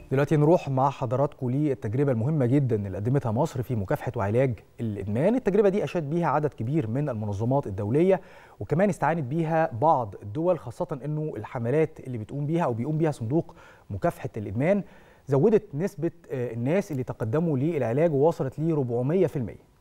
دلوقتي نروح مع حضراتكم للتجربة المهمة جدا اللي قدمتها مصر في مكافحة وعلاج الإدمان. التجربة دي أشاد بيها عدد كبير من المنظمات الدولية، وكمان استعانت بيها بعض الدول، خاصة أنه الحملات اللي بتقوم بيها أو بيقوم بيها صندوق مكافحة الإدمان زودت نسبة الناس اللي تقدموا للعلاج ووصلت ل 400%.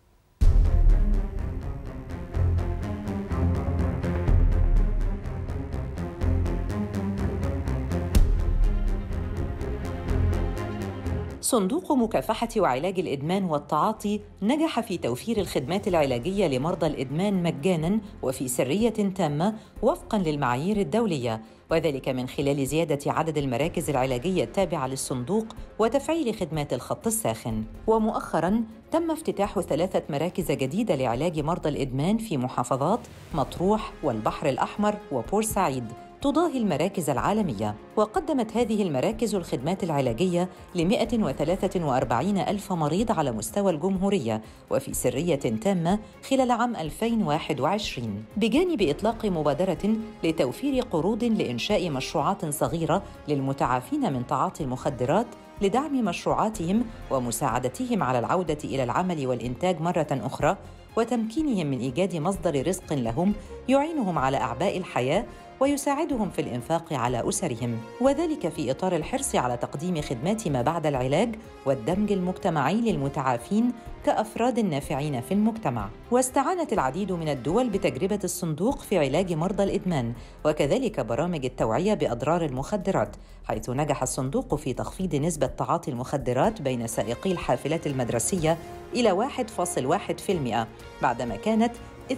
صندوق مكافحة وعلاج الإدمان والتعاطي نجح في توفير الخدمات العلاجية لمرضى الإدمان مجاناً وفي سرية تامة وفقاً للمعايير الدولية، وذلك من خلال زيادة عدد المراكز العلاجية التابعة للصندوق وتفعيل خدمات الخط الساخن. ومؤخراً تم افتتاح 3 مراكز جديدة لعلاج مرضى الإدمان في محافظات مطروح والبحر الأحمر وبورسعيد تضاهي المراكز العالمية. وقدمت هذه المراكز الخدمات العلاجية ل 143 ألف مريض على مستوى الجمهورية وفي سرية تامة خلال عام 2021، بجانب إطلاق مبادرة لتوفير قروض لإنشاء مشروعات صغيرة للمتعافين من تعاطي المخدرات لدعم مشروعاتهم ومساعدتهم على العودة إلى العمل والإنتاج مرة أخرى، وتمكينهم من إيجاد مصدر رزق لهم يعينهم على أعباء الحياة ويساعدهم في الإنفاق على أسرهم، وذلك في إطار الحرص على تقديم خدمات ما بعد العلاج والدمج المجتمعي للمتعافين كأفراد نافعين في المجتمع. واستعانت العديد من الدول بتجربة الصندوق في علاج مرضى الإدمان وكذلك برامج التوعية بأضرار المخدرات، حيث نجح الصندوق في تخفيض نسبة تعاطي المخدرات بين سائقي الحافلات المدرسية إلى 1.1% بعدما كانت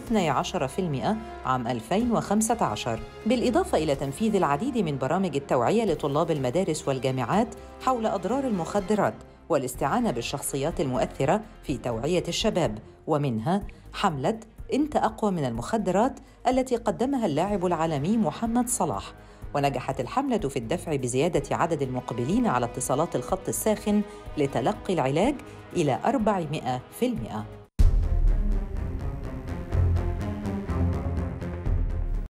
12% عام 2015، بالإضافة إلى تنفيذ العديد من برامج التوعية لطلاب المدارس والجامعات حول أضرار المخدرات والاستعانة بالشخصيات المؤثرة في توعية الشباب، ومنها حملة أنت أقوى من المخدرات التي قدمها اللاعب العالمي محمد صلاح. ونجحت الحملة في الدفع بزيادة عدد المقبلين على اتصالات الخط الساخن لتلقي العلاج إلى 400%.